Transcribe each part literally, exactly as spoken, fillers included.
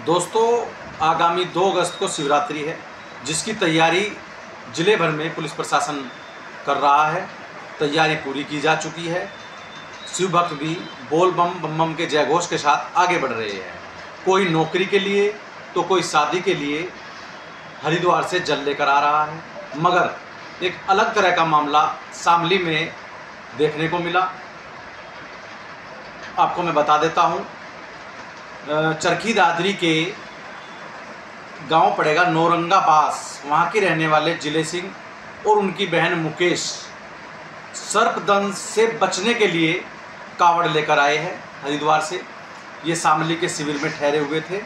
दोस्तों, आगामी दो अगस्त को शिवरात्रि है, जिसकी तैयारी ज़िले भर में पुलिस प्रशासन कर रहा है। तैयारी पूरी की जा चुकी है। शिव भक्त भी बोल बम बम बम के जयघोष के साथ आगे बढ़ रहे हैं। कोई नौकरी के लिए तो कोई शादी के लिए हरिद्वार से जल लेकर आ रहा है। मगर एक अलग तरह का मामला शामली में देखने को मिला। आपको मैं बता देता हूँ, चरखी दादरी के गांव पड़ेगा नौरंगा पास। वहाँ के रहने वाले जिले सिंह और उनकी बहन मुकेश सर्पदंश से बचने के लिए कावड़ लेकर आए हैं हरिद्वार से। ये शामली के शिविर में ठहरे हुए थे।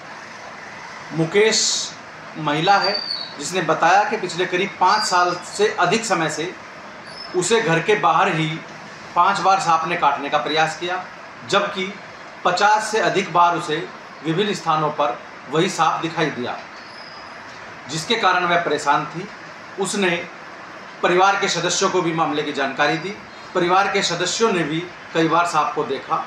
मुकेश महिला है, जिसने बताया कि पिछले करीब पाँच साल से अधिक समय से उसे घर के बाहर ही पांच बार सांप ने काटने का प्रयास किया, जबकि पचास से अधिक बार उसे विभिन्न स्थानों पर वही सांप दिखाई दिया, जिसके कारण वह परेशान थी। उसने परिवार के सदस्यों को भी मामले की जानकारी दी। परिवार के सदस्यों ने भी कई बार सांप को देखा।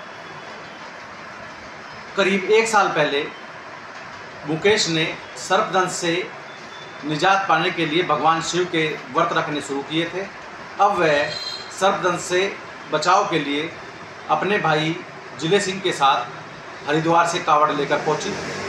करीब एक साल पहले मुकेश ने सर्पदंश से निजात पाने के लिए भगवान शिव के व्रत रखने शुरू किए थे। अब वह सर्पदंश से बचाव के लिए अपने भाई जिले सिंह के साथ हरिद्वार से कावड़ लेकर पहुंची।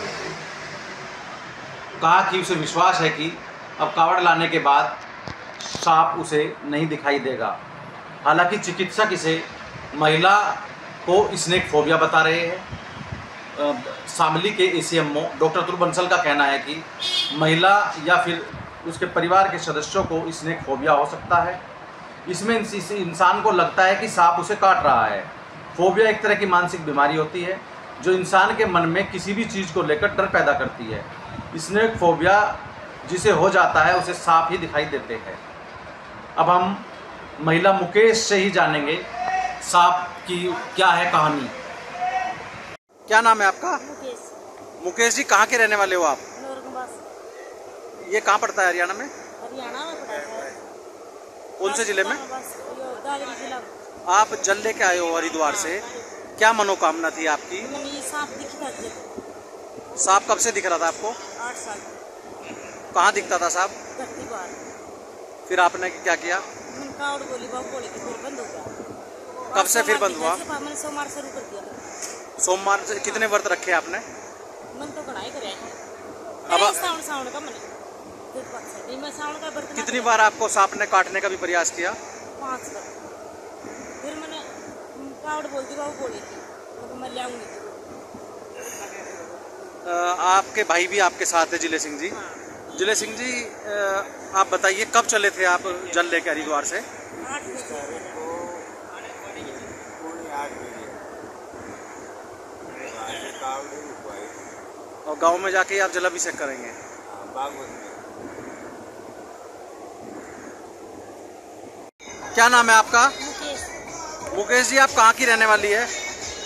कहा कि उसे विश्वास है कि अब कावड़ लाने के बाद सांप उसे नहीं दिखाई देगा। हालांकि चिकित्सक इसे महिला को स्नेक फोबिया बता रहे हैं। शामली के एसीएमओ डॉक्टर अतुल बंसल का कहना है कि महिला या फिर उसके परिवार के सदस्यों को स्नेक फोबिया हो सकता है। इसमें इस इंसान को लगता है कि सांप उसे काट रहा है। फोबिया एक तरह की मानसिक बीमारी होती है जो इंसान के मन में किसी भी चीज़ को लेकर डर पैदा करती है। स्नेक फोबिया जिसे हो जाता है उसे सांप ही दिखाई देते हैं। अब हम महिला मुकेश से ही जानेंगे सांप की क्या है कहानी। क्या नाम है आपका? मुकेश। मुकेश जी, कहाँ के रहने वाले हो आप? ये कहाँ पड़ता है? हरियाणा में? हरियाणा में पड़ता है। कौन से जिले में? दादरी जिला। आप जल लेके आए हो हरिद्वार से, क्या मनोकामना थी आपकी? ये सांप दिखता था। सांप कब से दिख रहा था आपको? आठ साल। कहाँ दिखता था सांप? धरती बार। फिर आपने क्या किया? कावड़ बोली बाबू बोले कि फिर बंद हो गया। कब से फिर बंद हुआ? मैंने सोमवार शुरू कर दिया। सोमवार से कितने व्रत रखे आपने? मन तो कढ़ाई करे अब सावन सावन का मन मैं सावन का व्रत। कितनी बार आपको सांप ने काटने का भी प्रयास किया? पाँच बार। फिर मैंने कावड़ बोलती बाबू बोली थी तो मैं ले आऊंगी। आपके भाई भी आपके साथ है, जिले सिंह जी। हाँ। जिले सिंह जी, आप बताइए कब चले थे आप जल लेके हरिद्वार से? आठ बजे। और गांव में जाके आप जलाभिषेक करेंगे? क्या नाम है आपका? मुकेश। मुकेश जी, आप कहाँ की रहने वाली है?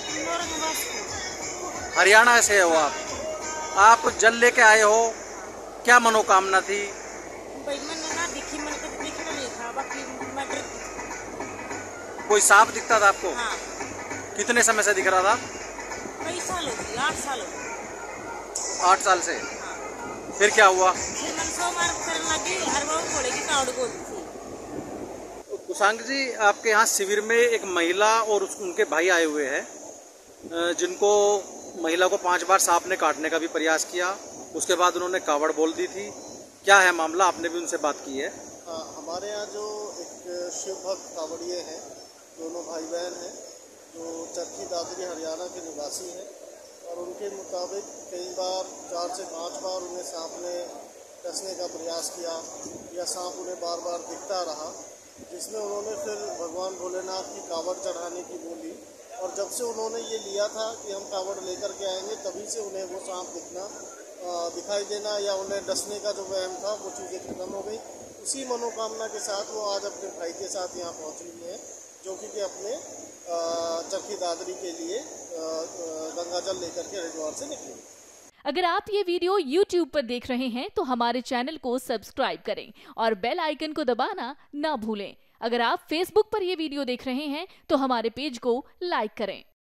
हरियाणा से हो आप? आप जल लेके आए हो, क्या मनोकामना थी? भाई मैंने ना दिखी, मैंने कभी दिखना नहीं था, बाकी मैं डर थी। कोई सांप दिखता था आपको? हाँ। कितने समय से दिख रहा था? कई साल हो गए, आठ साल हो गए। आठ साल से? हाँ। फिर क्या हुआ? फिर मैंने सोमवार करने लगी, हर बार बोलेगी कावड़ बोलती थी। कुशांग जी, आपके यहाँ शिविर में एक महिला और उनके भाई आए हुए हैं, जिनको महिला को पांच बार सांप ने काटने का भी प्रयास किया। उसके बाद उन्होंने कावड़ बोल दी थी। क्या है मामला? आपने भी उनसे बात की है? हाँ, हमारे यहाँ जो एक शिव भक्त कावड़िए हैं, दोनों भाई बहन हैं, जो चरखी दादरी हरियाणा के निवासी हैं, और उनके मुताबिक कई बार चार से पाँच बार उन्हें सांप ने डसने का प्रयास किया या सांप उन्हें बार बार दिखता रहा, जिसमें उन्होंने फिर भगवान भोलेनाथ की कावड़ चढ़ाने की बोली। और जब से उन्होंने ये लिया था कि हम कावड़ लेकर के आएंगे, तभी से उन्हें वो सांप दिखना दिखाई देना या उन्हें डसने का जो वहम था वो चीज़ें खत्म हो गई। उसी मनोकामना के साथ वो आज अपने भाई के साथ यहाँ पहुँच रही हैं, जो कि के अपने चरखी दादरी के लिए गंगा जल लेकर के हरिद्वार से निकली। अगर आप ये वीडियो यूट्यूब पर देख रहे हैं तो हमारे चैनल को सब्सक्राइब करें और बेल आइकन को दबाना ना भूलें। अगर आप फेसबुक पर ये वीडियो देख रहे हैं तो हमारे पेज को लाइक करें।